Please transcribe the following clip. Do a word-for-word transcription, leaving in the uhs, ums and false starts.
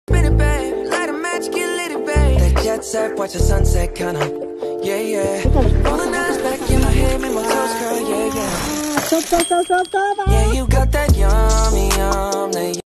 Spin it, babe. Light a match, get lit, it, babe. That jet set, watch the sunset, kinda. Yeah, yeah. All the nights back in my head, make my toes curl, yeah, yeah. Stop, stop, stop, stop, stop. Yeah, you got that yummy, yum, that